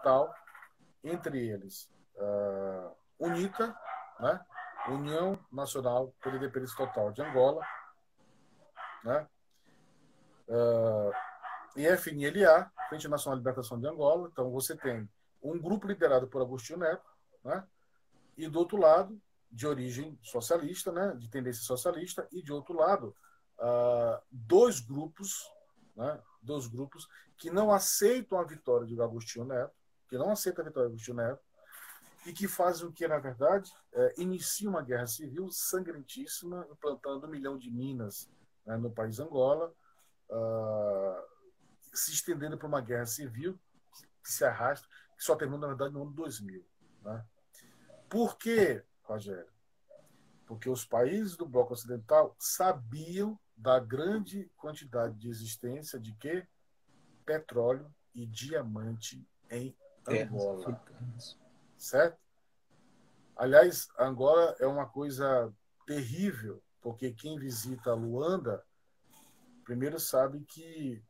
Ocidental, entre eles UNITA, né? União Nacional pela Independência Total de Angola, né? E FNLA, Frente Nacional de Libertação de Angola. Então você tem um grupo liderado por Agostinho Neto, né? E do outro lado, de origem socialista, né? De tendência socialista, e de outro lado, dois grupos, né? Dois grupos que não aceitam a vitória de Agostinho Neto, e que fazem o que, na verdade, inicia uma guerra civil sangrentíssima, implantando 1 milhão de minas, né, no país Angola, se estendendo para uma guerra civil que se arrasta, que só terminou, na verdade, no ano 2000. Né? Por quê, Rogério? Porque os países do Bloco Ocidental sabiam da grande quantidade de existência de quê? Petróleo e diamante em Angola. Certo? Aliás, Angola é uma coisa terrível, porque quem visita Luanda primeiro sabe que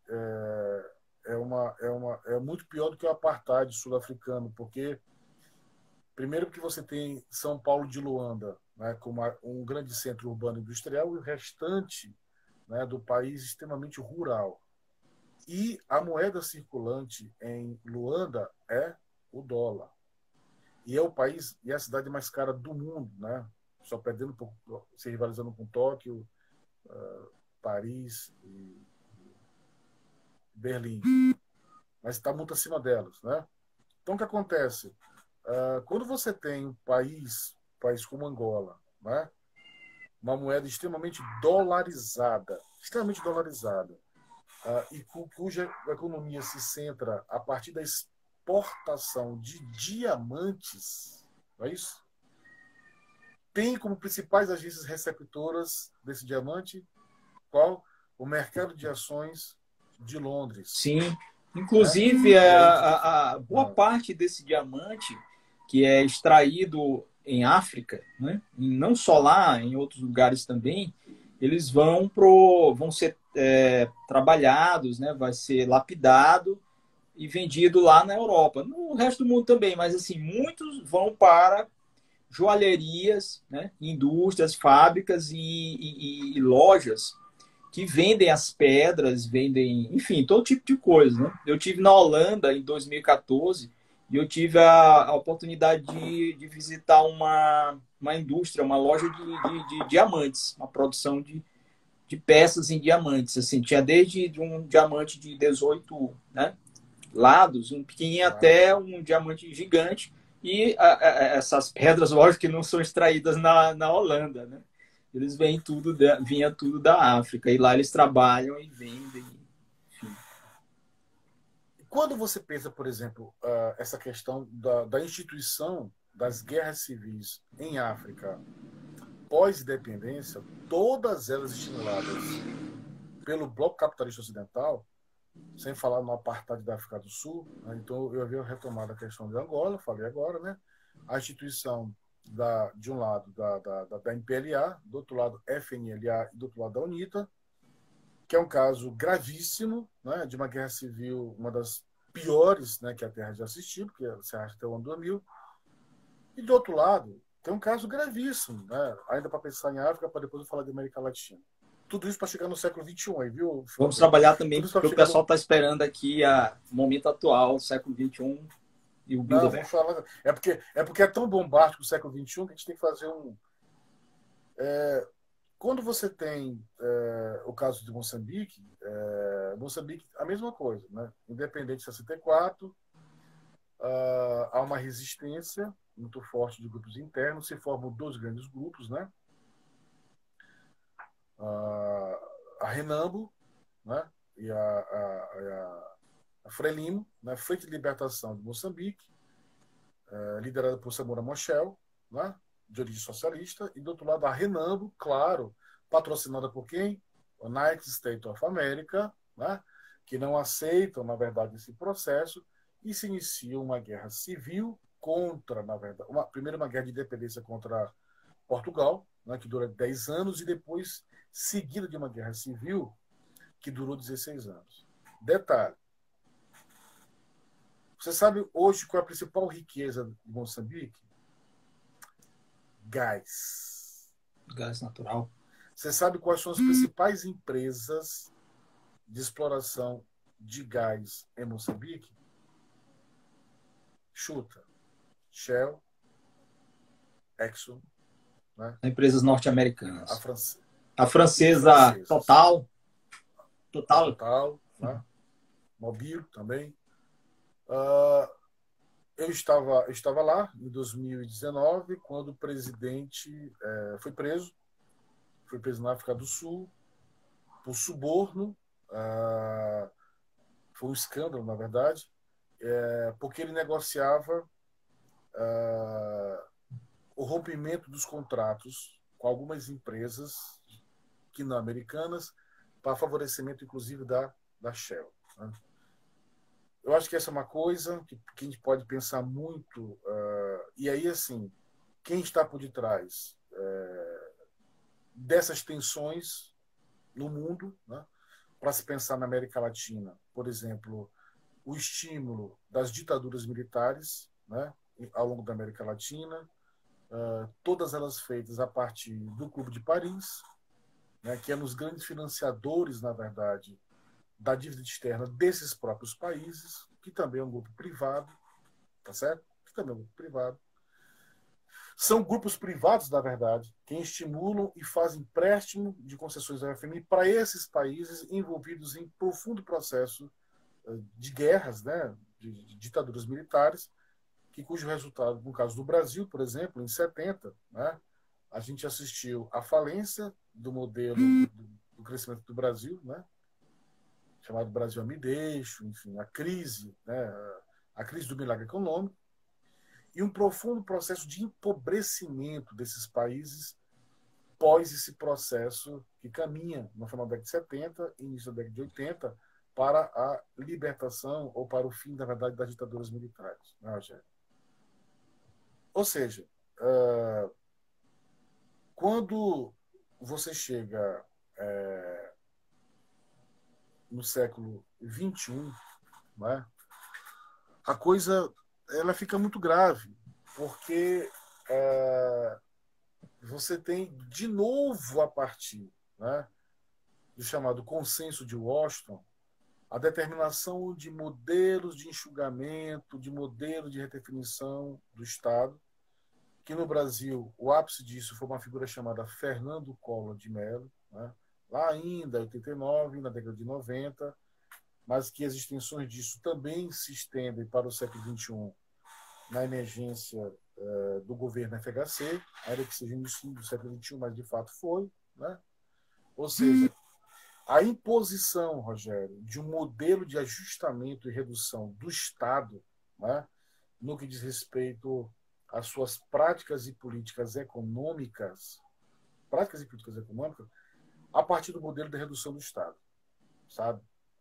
é muito pior do que o apartheid sul-africano, porque primeiro porque você tem São Paulo de Luanda, né, como um grande centro urbano industrial, e o restante, né, do país extremamente rural. E a moeda circulante em Luanda é o dólar. E é o país e a cidade mais cara do mundo, né? Só perdendo, se rivalizando com Tóquio, Paris e Berlim. Mas está muito acima delas, né? Então, o que acontece? Quando você tem um país como Angola, né? Uma moeda extremamente dolarizada, e cuja economia se centra a partir da exportação de diamantes, não é isso? Tem como principais agências receptoras desse diamante qual? O mercado de ações de Londres. Sim. Inclusive, né? a boa parte desse diamante que é extraído em África, né? E não só lá, em outros lugares também, eles vão ser trabalhados, né? Vai ser lapidado e vendido lá na Europa. No resto do mundo também, mas assim, muitos vão para joalherias, né? Indústrias, fábricas e lojas que vendem as pedras, vendem, enfim, todo tipo de coisa. Né? Eu tive na Holanda em 2014 e eu tive a oportunidade de visitar uma indústria, uma loja de diamantes, uma produção de peças em diamantes. Assim, tinha desde um diamante de 18, né, lados, um pequenininho até um diamante gigante. E essas pedras, lógico, que não são extraídas na Holanda, né? Eles vêm vinha tudo da África. E lá eles trabalham e vendem. Enfim. Quando você pensa, por exemplo, essa questão da instituição das guerras civis em África pós-independência, todas elas estimuladas pelo bloco capitalista ocidental, sem falar no apartheid da África do Sul, né? Então eu havia retomado a questão de Angola, falei agora, né? A instituição de um lado da MPLA, do outro lado FNLA e do outro lado da UNITA, que é um caso gravíssimo, né, de uma guerra civil, uma das piores, né, que a Terra já assistiu, porque se arrasta até o ano 2000. E do outro lado, tem um caso gravíssimo, né, ainda para pensar em África, para depois eu falar de América Latina. Tudo isso para chegar no século XXI, aí, viu? Vamos trabalhar também, porque o pessoal no... está esperando aqui o momento atual, século XXI e o Não, Bilderberg. vamos falar. É porque é tão bombástico o século XXI que a gente tem que fazer quando você tem o caso de Moçambique, Moçambique, a mesma coisa, né? Independente de 64, há uma resistência muito forte de grupos internos, se formam dois grandes grupos, né? A Renambo, né? E a Frelimo, né? Frente de Libertação de Moçambique, liderada por Samora Machel, né? De origem socialista, e do outro lado a Renambo, claro, patrocinada por quem? O United States of America, né? Que não aceitam, na verdade, esse processo, e se inicia uma guerra civil contra, na verdade, primeiro uma guerra de independência contra Portugal, né, que dura 10 anos, e depois seguida de uma guerra civil que durou 16 anos. Detalhe, Você sabe hoje qual é a principal riqueza de Moçambique? Gás. Gás natural. Você sabe quais são as principais empresas de exploração de gás em Moçambique? Chuta. Shell, Exxon, né? Empresas A, norte-americanas. france... A e francesa francesas. Total. A Total. Total, né? Mobil também. Uh, eu estava lá em 2019, quando o presidente foi preso na África do Sul por suborno. Foi um escândalo, na verdade, porque ele negociava o rompimento dos contratos com algumas empresas que não americanas para favorecimento, inclusive, da Shell. Né? Eu acho que essa é uma coisa que a gente pode pensar muito. E aí, assim, quem está por detrás dessas tensões no mundo, né? Para se pensar na América Latina, por exemplo, o estímulo das ditaduras militares, né? Ao longo da América Latina, todas elas feitas a partir do Clube de Paris, né? Que é um dos grandes financiadores, na verdade, da dívida externa desses próprios países, que também é um grupo privado, tá certo? Que também é um grupo privado. São grupos privados, na verdade, que estimulam e fazem empréstimo de concessões da FMI para esses países envolvidos em profundo processo de guerras, né, de ditaduras militares, cujo resultado, no caso do Brasil, por exemplo, em 70, né, a gente assistiu à falência do modelo do crescimento do Brasil, né, chamado Brasil a me deixo, enfim, a crise do milagre econômico, e um profundo processo de empobrecimento desses países pós esse processo que caminha no final da década de 70 e início da década de 80 para a libertação ou para o fim, na verdade, das ditaduras militares. Né, Rogério? Ou seja, quando você chega no século XXI, né, a coisa ela fica muito grave, porque você tem de novo a partir, né, do chamado consenso de Washington, a determinação de modelos de enxugamento, de modelos de redefinição do Estado, que no Brasil o ápice disso foi uma figura chamada Fernando Collor de Mello, né, lá ainda em 89, na década de 90, mas que as extensões disso também se estendem para o século XXI, na emergência do governo FHC, ainda que seja no início do século XXI, mas de fato foi. Né? Ou seja, a imposição, Rogério, de um modelo de ajustamento e redução do Estado, né, no que diz respeito às suas práticas e políticas econômicas, a partir do modelo de redução do Estado, sabe?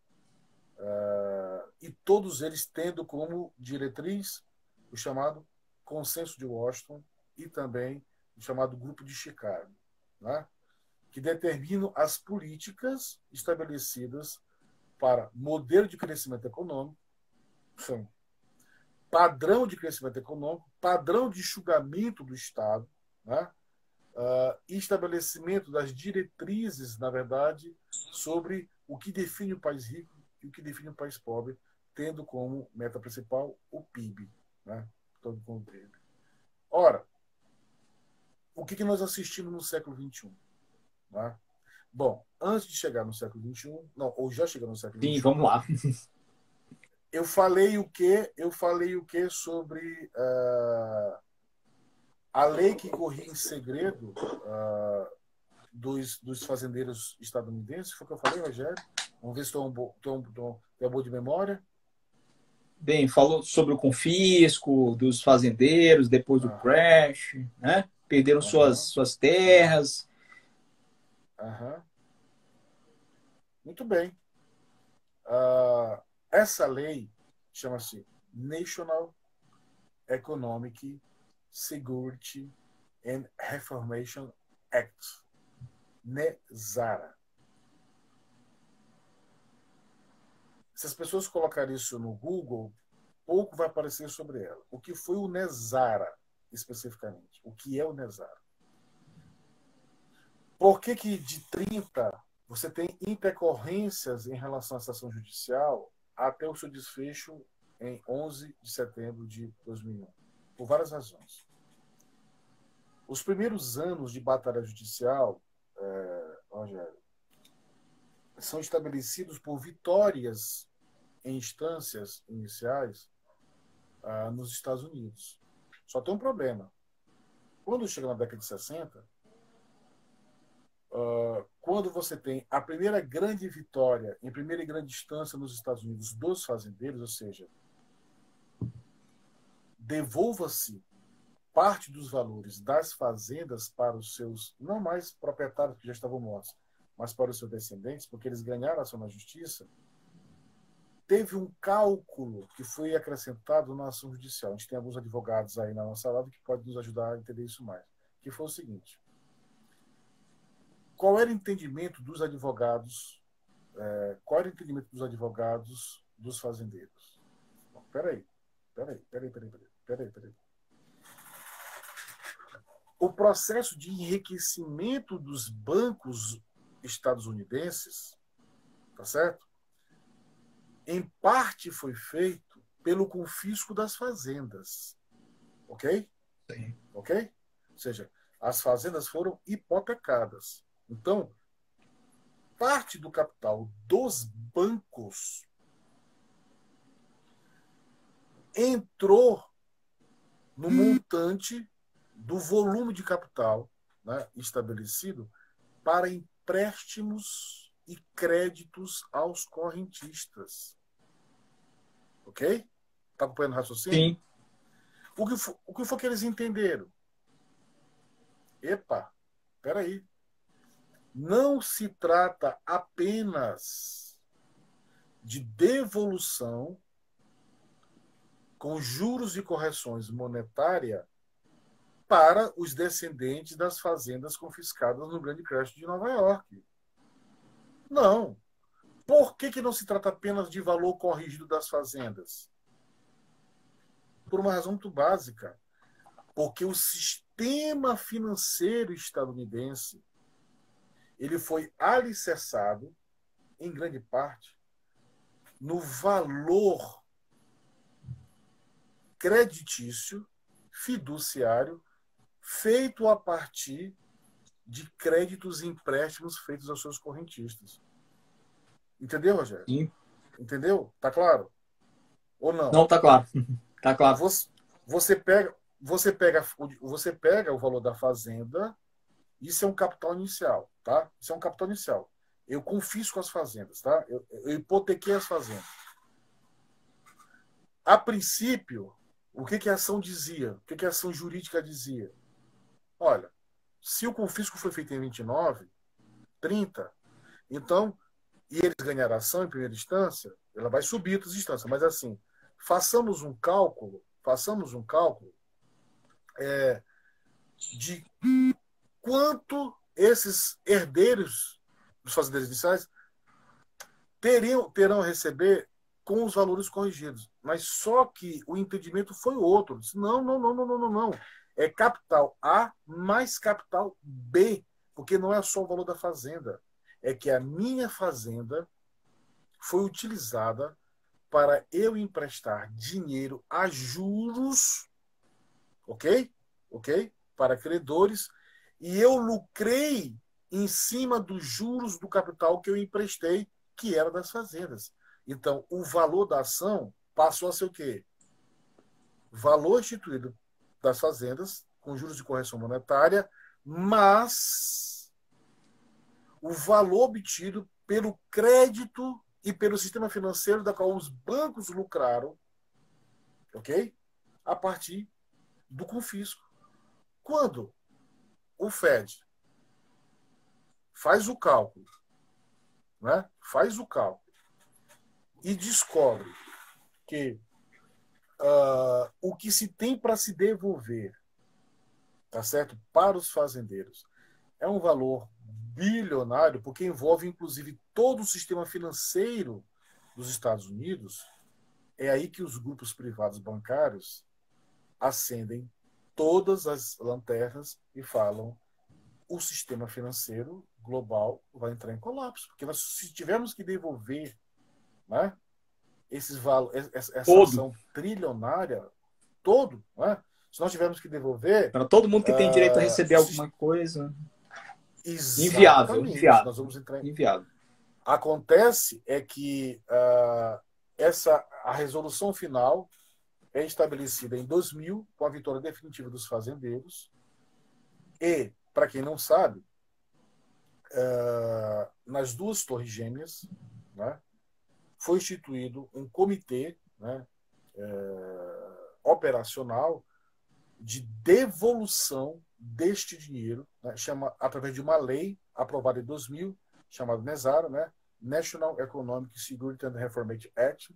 E todos eles tendo como diretriz o chamado Consenso de Washington e também o chamado Grupo de Chicago, né? Que determinam as políticas estabelecidas para modelo de crescimento econômico, padrão de crescimento econômico, padrão de enxugamento do Estado, né? E estabelecimento das diretrizes, na verdade, sobre o que define o país rico e o que define o país pobre, tendo como meta principal o PIB, né? Todo com o PIB. Ora, o que nós assistimos no século XXI? Né? Bom, antes de chegar no século XXI, não, ou já chegando no século Sim, XXI, vamos lá. eu falei o quê? Sobre a lei que corria em segredo dos fazendeiros estadunidenses. Foi o que eu falei, Rogério? Vamos ver se estou boa de memória. Bem, falou sobre o confisco dos fazendeiros depois do crash, né? Perderam suas terras. Muito bem. Essa lei chama-se National Economic Security and Reformation Act, NESARA. Se as pessoas colocarem isso no Google, pouco vai aparecer sobre ela. O que foi o Nezara, especificamente? O que é o Nezara? Por que de 30 você tem intercorrências em relação à ação judicial até o seu desfecho em 11 de setembro de 2001? Por várias razões. Os primeiros anos de batalha judicial, Rogério, são estabelecidos por vitórias em instâncias iniciais nos Estados Unidos. Só tem um problema. Quando chega na década de 60, quando você tem a primeira grande vitória, em primeira e grande instância nos Estados Unidos dos fazendeiros, ou seja, devolva-se parte dos valores das fazendas para os seus, não mais proprietários que já estavam mortos, mas para os seus descendentes, porque eles ganharam a ação na justiça, teve um cálculo que foi acrescentado na ação judicial. A gente tem alguns advogados aí na nossa live que podem nos ajudar a entender isso mais. Que foi o seguinte: qual era o entendimento dos advogados? Qual era o entendimento dos advogados dos fazendeiros? Peraí. O processo de enriquecimento dos bancos estadunidenses, tá certo? Em parte foi feito pelo confisco das fazendas. Ok? Sim. Ok? Ou seja, as fazendas foram hipotecadas. Então, parte do capital dos bancos entrou no montante do volume de capital, né, estabelecido para empréstimos e créditos aos correntistas. Ok? Está acompanhando o raciocínio? Sim. O que foi que eles entenderam? Epa, peraí. Não se trata apenas de devolução com juros e correções monetárias para os descendentes das fazendas confiscadas no Grande Crash de Nova York. Não. Por que não se trata apenas de valor corrigido das fazendas? Por uma razão muito básica. Porque o sistema financeiro estadunidense ele foi alicerçado, em grande parte, no valor creditício, fiduciário, feito a partir de créditos e empréstimos feitos aos seus correntistas. Entendeu, Rogério? Sim. Entendeu? Tá claro? Ou não? Não, tá claro. Tá claro. Você pega o valor da fazenda, isso é um capital inicial, tá? Isso é um capital inicial. Eu confisco as fazendas, tá? Eu hipotequei as fazendas. A princípio, o que a ação dizia? O que a ação jurídica dizia? Olha, se o confisco foi feito em 29, 30, então, e eles ganharam a ação em primeira instância, ela vai subir outras instâncias, mas assim, façamos um cálculo de quanto esses herdeiros dos fazendeiros iniciais terão a receber com os valores corrigidos. Mas só que o entendimento foi outro. Não. É capital A mais capital B, porque não é só o valor da fazenda. É que a minha fazenda foi utilizada para eu emprestar dinheiro a juros, ok? Para credores, e eu lucrei em cima dos juros do capital que eu emprestei, que era das fazendas. Então, o valor da ação passou a ser o quê? Valor instituído das fazendas, com juros de correção monetária, mas o valor obtido pelo crédito e pelo sistema financeiro da qual os bancos lucraram, ok? A partir do confisco. Quando o Fed faz o cálculo, né? Faz o cálculo e descobre que o que se tem para se devolver, tá certo, para os fazendeiros é um valor bilionário, porque envolve inclusive todo o sistema financeiro dos Estados Unidos. É aí que os grupos privados bancários acendem todas as lanternas e falam: o sistema financeiro global vai entrar em colapso, porque nós, se tivermos que devolver, né, essa Todo. ação trilionária, todo, né, se nós tivermos que devolver, Para todo mundo que tem direito a receber o alguma coisa. Inviável, exatamente, inviável, nós vamos entrar em... inviável. Acontece é que a resolução final é estabelecida em 2000, com a vitória definitiva dos fazendeiros. E, para quem não sabe, nas duas torres gêmeas, né, foi instituído um comitê, né, operacional de devolução deste dinheiro, né, através de uma lei aprovada em 2000, chamada NESARA, né, National Economic Security and Reformation Act,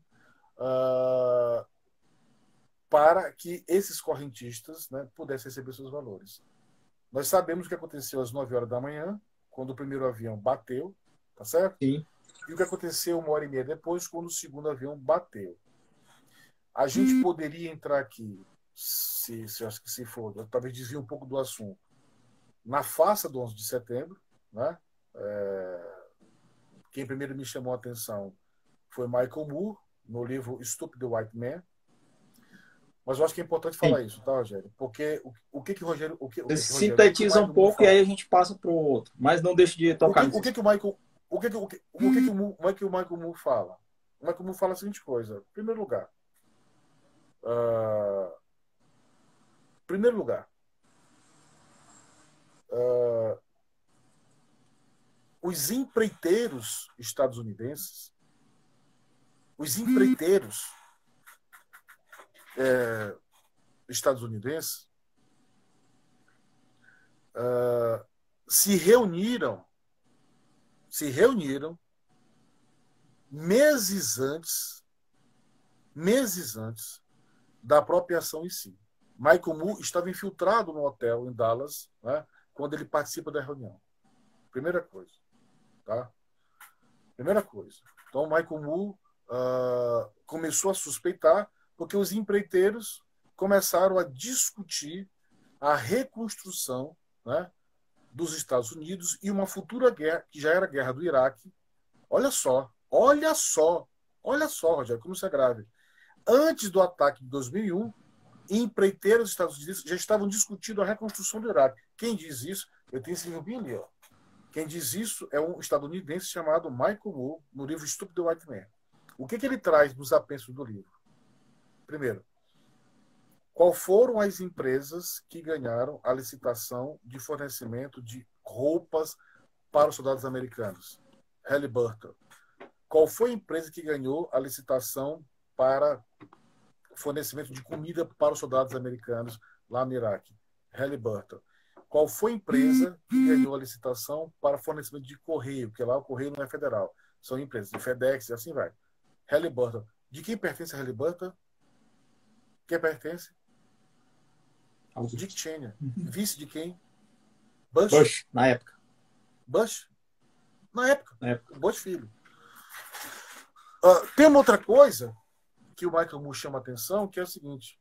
para que esses correntistas, né, pudessem receber seus valores. Nós sabemos o que aconteceu às 9 horas da manhã, quando o primeiro avião bateu, tá certo? Sim. E o que aconteceu 1 hora e meia depois, quando o segundo avião bateu. A gente poderia entrar aqui, se for, talvez desvie um pouco do assunto, na farsa do 11 de setembro, né? Quem primeiro me chamou a atenção foi Michael Moore, no livro Stupid White Man. Mas eu acho que é importante falar isso, tá, Rogério? Porque o que o Rogério... Você Rogério, o que o sintetiza um Michael Moore pouco e aí fala? a gente passa para o outro. Mas não deixe de tocar nisso. O que o Michael Moore fala? O Michael Moore fala a seguinte coisa. Em primeiro lugar, os empreiteiros estadunidenses, se reuniram meses antes da apropriação em si. Michael Moore estava infiltrado no hotel em Dallas, né, quando ele participa da reunião. Primeira coisa. Tá? Primeira coisa. Então, Michael Moore começou a suspeitar porque os empreiteiros começaram a discutir a reconstrução, né, dos Estados Unidos e uma futura guerra, que já era a guerra do Iraque. Olha só, Rogério, como isso é grave. Antes do ataque de 2001, empreiteiros dos Estados Unidos já estavam discutindo a reconstrução do Iraque. Quem diz isso? Eu tenho esse livro bem ali, ó. Quem diz isso é um estadunidense chamado Michael Moore, no livro Stupid White Man. O que ele traz nos apensos do livro? Primeiro, qual foram as empresas que ganharam a licitação de fornecimento de roupas para os soldados americanos? Halliburton. Qual foi a empresa que ganhou a licitação para fornecimento de comida para os soldados americanos lá no Iraque? Halliburton. Qual foi a empresa que ganhou a licitação para fornecimento de correio? Porque lá o correio não é federal. São empresas de FedEx e assim vai. Halliburton. De quem pertence a Halliburton? Quem pertence? Dick Cheney. Vice de quem? Bush, na época. Bush? Na época. Bush filho. Tem uma outra coisa que o Michael Moore chama a atenção, que é o seguinte.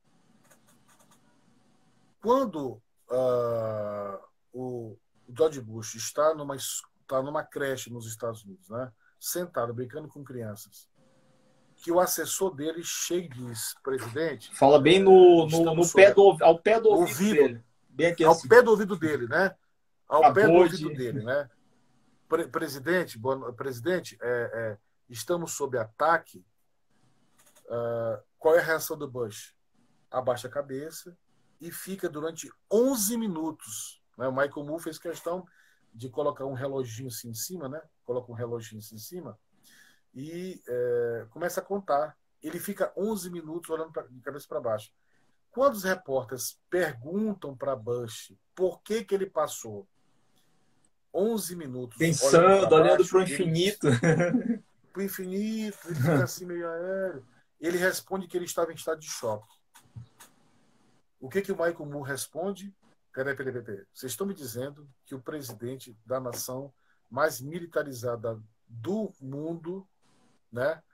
Quando o George Bush está numa creche nos Estados Unidos, né, sentado, brincando com crianças, que o assessor dele chega e diz: presidente... Fala bem ao pé do ouvido dele. Bem aqui assim. Ao pé do ouvido dele, né? Ao pé do ouvido dele, né? Presidente, estamos sob ataque. Qual é a reação do Bush? Abaixa a cabeça e fica durante 11 minutos. Né? O Michael Moore fez questão de colocar um reloginho assim em cima, né? Coloca um reloginho assim em cima e começa a contar. Ele fica 11 minutos olhando de cabeça para baixo. Quando os repórteres perguntam para Bush por que ele passou 11 minutos pensando, olhando para o infinito, para o infinito, ele fica assim meio aéreo. Ele responde que ele estava em estado de choque. O que o Michael Moore responde? Peraí. Vocês estão me dizendo que o presidente da nação mais militarizada do mundo, né,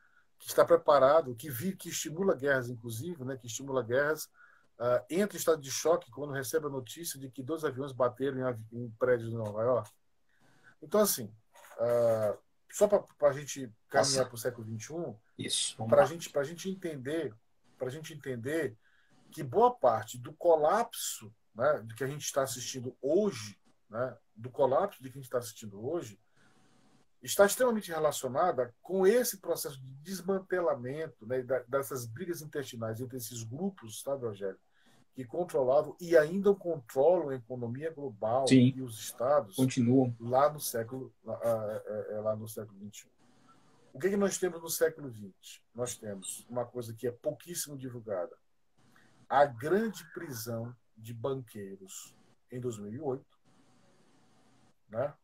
que está preparado, que estimula guerras, inclusive, né, que estimula guerras, entra em estado de choque quando recebe a notícia de que 2 aviões bateram em prédios de Nova York. Então, assim, só para a gente caminhar para o século XXI, para a gente entender que boa parte do colapso, né, do que a gente está assistindo hoje, né, do colapso de que a gente está assistindo hoje, está extremamente relacionada com esse processo de desmantelamento, né, dessas brigas intestinais entre esses grupos, tá, Rogério, que controlavam e ainda controlam a economia global. Sim, e os estados continuam lá no século XXI. O que nós temos no século XX? Nós temos uma coisa que é pouquíssimo divulgada: a grande prisão de banqueiros em 2008, né?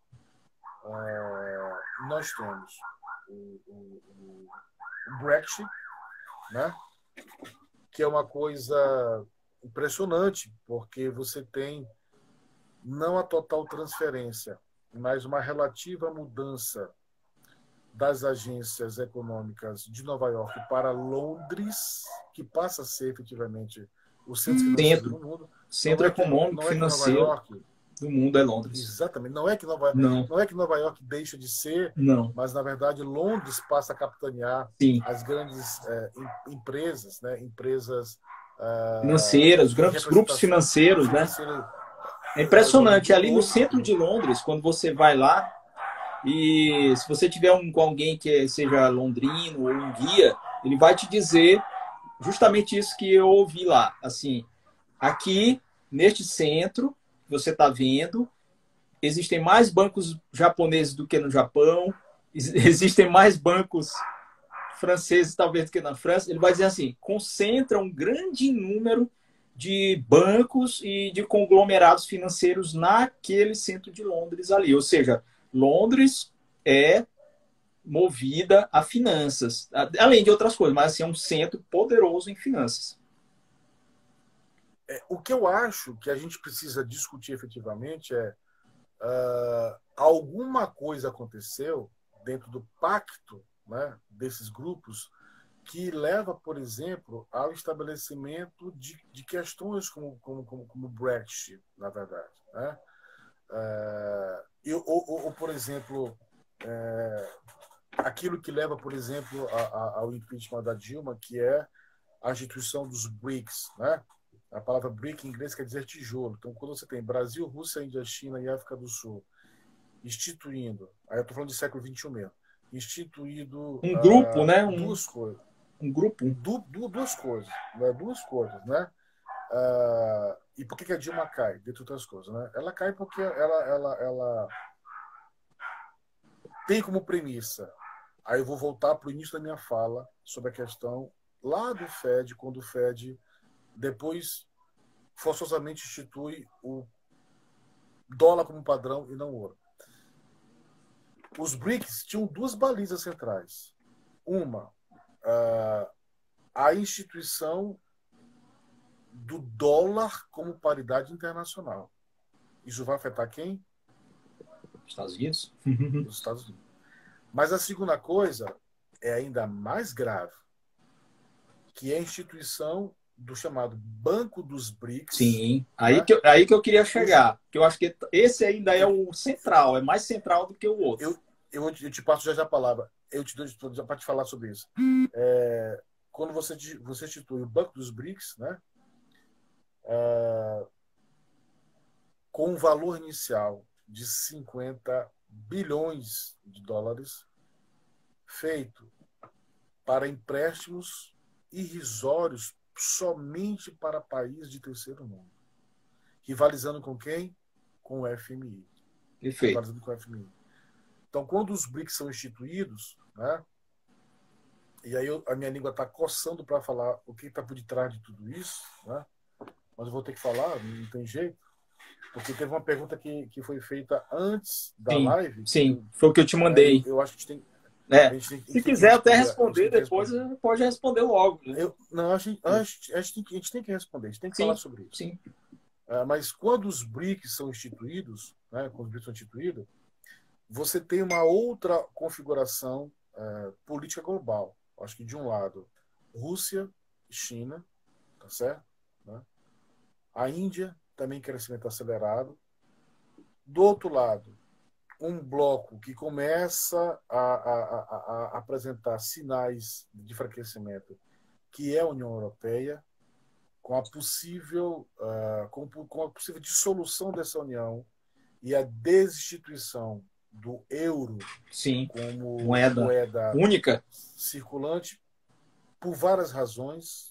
Nós temos o Brexit, né? Que é uma coisa impressionante, porque você tem não a total transferência, mas uma relativa mudança das agências econômicas de Nova York para Londres, que passa a ser efetivamente o centro financeiro do mundo. Centro econômico, financeiro Nova York, do mundo é Londres. Exatamente. Não é que Nova York deixa de ser, mas, na verdade, Londres passa a capitanear as grandes empresas, né? Empresas financeiras, os grandes grupos financeiros, né? É impressionante. Ali no centro de Londres, quando você vai lá, e se você tiver com alguém que seja londrino ou um guia, ele vai te dizer justamente isso que eu ouvi lá. Assim, aqui, neste centro, você está vendo, existem mais bancos japoneses do que no Japão, existem mais bancos franceses, talvez, do que na França. Ele vai dizer assim, concentra um grande número de bancos e de conglomerados financeiros naquele centro de Londres ali. Ou seja, Londres é movida a finanças, além de outras coisas, mas assim, é um centro poderoso em finanças. O que eu acho que a gente precisa discutir efetivamente é alguma coisa aconteceu dentro do pacto, né, desses grupos que leva, por exemplo, ao estabelecimento de questões como o Brexit, na verdade, né? Ou, por exemplo, aquilo que leva, por exemplo, ao impeachment da Dilma, que é a instituição dos BRICS, né? A palavra BRIC em inglês quer dizer tijolo. Então, quando você tem Brasil, Rússia, Índia, China e África do Sul instituindo, aí eu estou falando de século XXI mesmo, instituído um grupo, né? Duas coisas. Um grupo. Duas coisas, né? Duas coisas, né? E por que a Dilma cai, dentre outras coisas, né? Ela cai porque ela tem como premissa. Aí eu vou voltar para o início da minha fala sobre a questão lá do Fed, quando o Fed depois forçosamente institui o dólar como padrão e não o ouro. Os BRICS tinham 2 balizas centrais. Uma, a instituição do dólar como paridade internacional. Isso vai afetar quem? Estados Unidos. Os Estados Unidos. Mas a segunda coisa é ainda mais grave, que é a instituição do chamado Banco dos BRICS. Sim, aí que eu queria chegar. Que eu acho que esse ainda é o central, é mais central do que o outro. Eu te passo já a palavra. Eu te dou para te falar sobre isso. Quando você institui o Banco dos BRICS, né, com um valor inicial de 50 bilhões de dólares, feito para empréstimos irrisórios somente para países de terceiro mundo. Rivalizando com quem? Com o FMI. Perfeito. Rivalizando com o FMI. Então, quando os BRICS são instituídos, né, e aí a minha língua está coçando para falar o que está por detrás de tudo isso, né, mas eu vou ter que falar, não tem jeito, porque teve uma pergunta que foi feita antes da live. Sim, foi o que eu te mandei. Eu acho que a gente tem, se quiser até responder depois, pode responder logo. Né? A gente tem que responder, a gente tem que falar sobre isso. Sim. Mas quando os BRICS são instituídos, né, quando os BRICS são instituídos, você tem uma outra configuração política global. acho que de um lado, Rússia e China, tá certo? Né? A Índia também crescimento acelerado. Do outro lado, um bloco que começa a apresentar sinais de enfraquecimento, que é a União Europeia, com a possível, com a possível dissolução dessa União e a desinstituição do euro Sim, como moeda única. circulante por várias razões,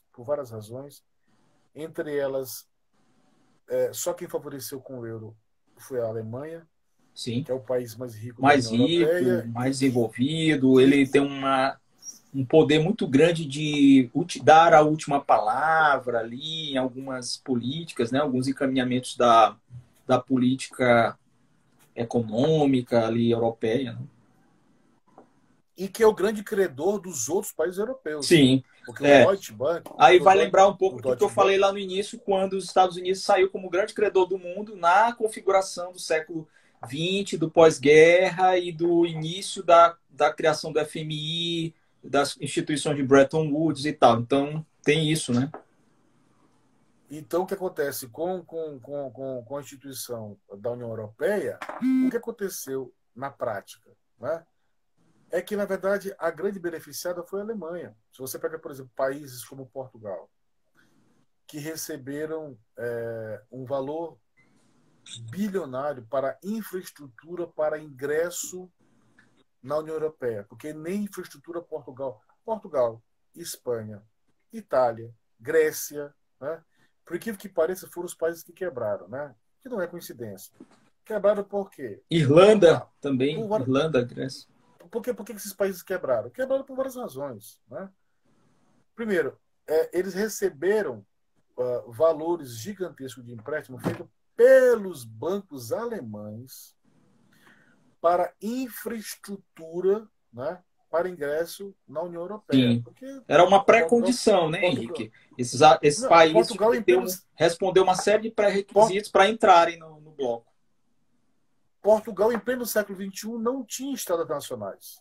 entre elas, só quem favoreceu com o euro foi a Alemanha, Sim. que é o país mais rico da Mais União Europeia. rico, mais desenvolvido, ele tem um poder muito grande de dar a última palavra ali em algumas políticas, né? Alguns encaminhamentos da política econômica ali europeia. Né? E que é o grande credor dos outros países europeus. Sim. Porque o Deutsche Bank... Aí vai lembrar um pouco do que eu falei lá no início, quando os Estados Unidos saiu como grande credor do mundo na configuração do século XX, do pós-guerra e do início da criação do FMI, das instituições de Bretton Woods e tal. Então, tem isso, né? Então, o que acontece com a instituição da União Europeia, o que aconteceu na prática, né? É que, na verdade, a grande beneficiada foi a Alemanha. Se você pega, por exemplo, países como Portugal, que receberam um valor bilionário para infraestrutura para ingresso na União Europeia, porque nem infraestrutura Portugal, Espanha, Itália, Grécia, né? Por incrível que pareça, foram os países que quebraram, né? Que não é coincidência. Quebraram por quê? Irlanda também, Irlanda, Grécia. Por que esses países quebraram? Quebraram por várias razões, né? Primeiro, eles receberam valores gigantescos de empréstimo feito pelos bancos alemães para infraestrutura, né, para ingresso na União Europeia. Sim. Porque era uma pré-condição, né, Henrique? Esses países respondeu uma série de pré-requisitos para entrarem no bloco. Portugal, em pleno século XXI, não tinha estradas nacionais.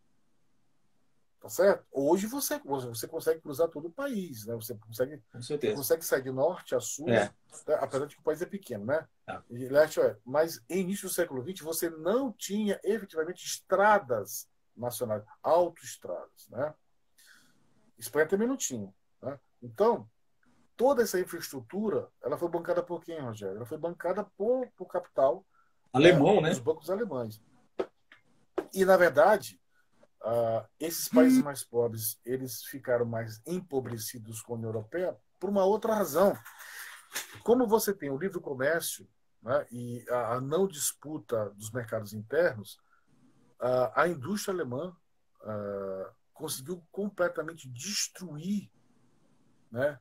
Tá certo? Hoje você consegue cruzar todo o país, né? Você consegue sair de norte a sul, apesar de que o país é pequeno, né? E leste, mas em início do século XX você não tinha efetivamente estradas nacionais, autoestradas, né? Espanha também não tinha, né? Então, toda essa infraestrutura, ela foi bancada por quem, Rogério? Ela foi bancada por capital alemão, né? Dos bancos alemães. E, na verdade, esses países mais pobres, eles ficaram mais empobrecidos com a União Europeia por uma outra razão. Como você tem o livre comércio, né, e a não disputa dos mercados internos, a indústria alemã conseguiu completamente destruir, né,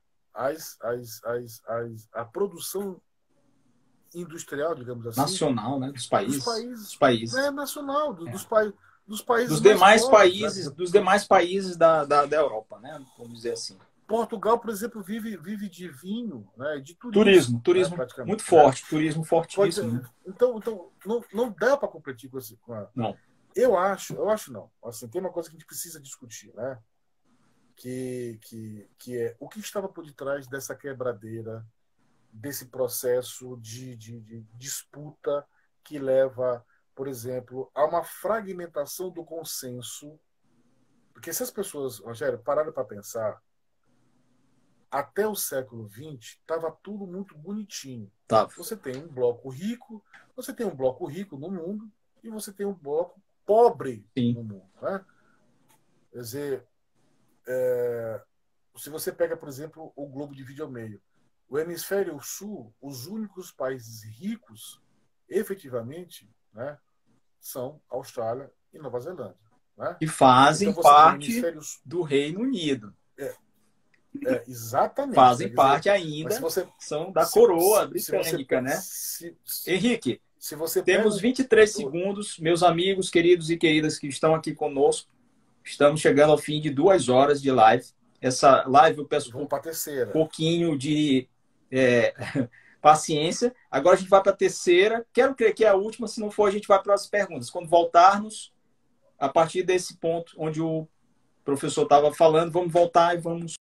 a produção industrial, digamos assim. Nacional, né? Dos países. Nacional, dos países. Dos demais países, né? Dos demais países da Europa, né? Vamos dizer assim. Portugal, por exemplo, vive de vinho, né? De turismo, né? Muito forte, turismo fortíssimo. Então não dá para competir com esse. Não. Eu acho não. Assim, tem uma coisa que a gente precisa discutir, né? Que é o que estava por detrás dessa quebradeira, desse processo de disputa que leva, por exemplo, a uma fragmentação do consenso. Porque se as pessoas, Rogério, pararam para pensar, até o século XX estava tudo muito bonitinho. Tá. Você tem um bloco rico no mundo e você tem um bloco pobre no mundo. Né? Quer dizer, se você pega, por exemplo, o globo divide ao meio, o hemisfério sul, os únicos países ricos, efetivamente, né, são Austrália e Nova Zelândia. Né? Que fazem então, parte do Reino Unido. Exatamente. Fazem parte ainda, são da coroa britânica, né? Henrique, temos 23 segundos. Meus amigos, queridos e queridas que estão aqui conosco, estamos chegando ao fim de 2 horas de live. Essa live eu peço um pouquinho de paciência. Agora a gente vai para a terceira. Quero crer que é a última, se não for, a gente vai para as perguntas. Quando voltarmos, a partir desse ponto onde o professor estava falando, vamos voltar e vamos